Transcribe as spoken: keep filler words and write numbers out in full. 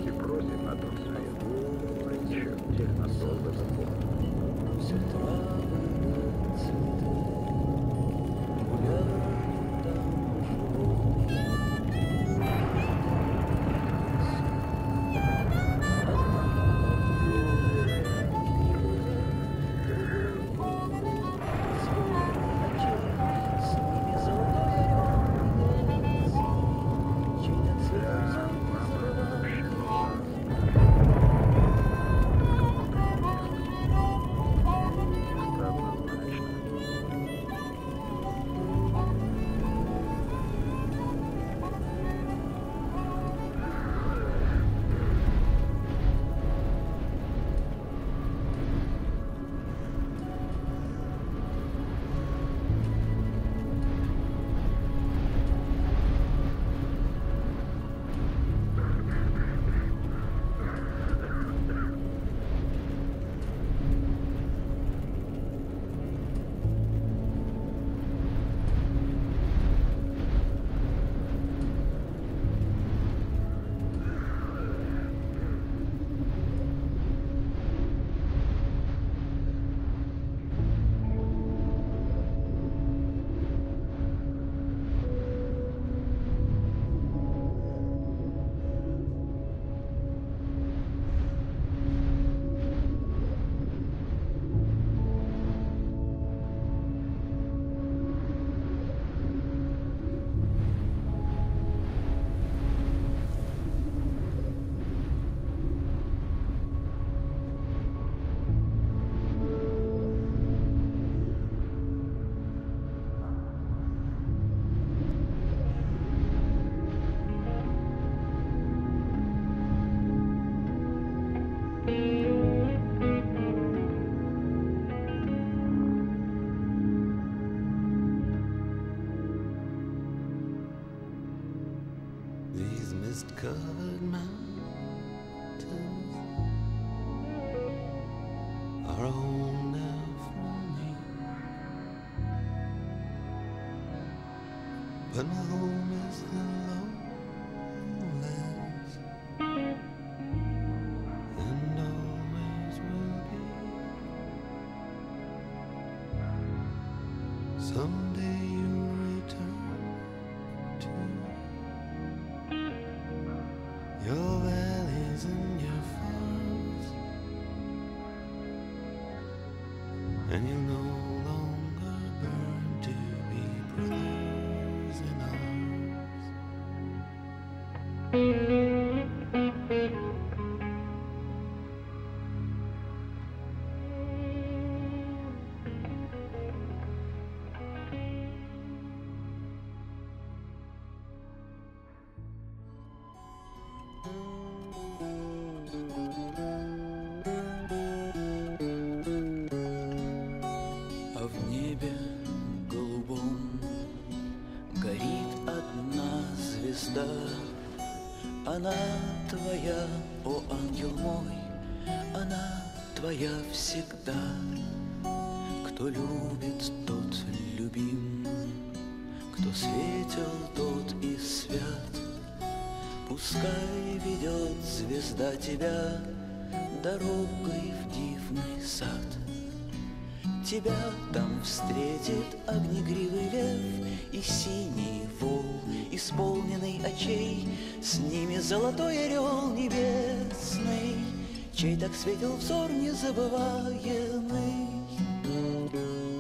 и просит на тот свет. Еще отдельно создано Бог. Все травы цветы гуляют там живут. These mist-covered mountains are a home now for me, but my home is the lowlands, and always will be. Someday you'll return to your valleys and your farms, and you'll no longer burn to be brothers in arms. А в небе голубом горит одна звезда. Она твоя, о ангел мой, она твоя всегда. Кто любит, тот любим, кто светел, тот и свят. Пускай ведет звезда тебя дорогой в дивный сад. Тебя там встретит огнегривый лев и синий вол, исполненный очей, с ними золотой орел небесный, чей так светил взор незабываемый.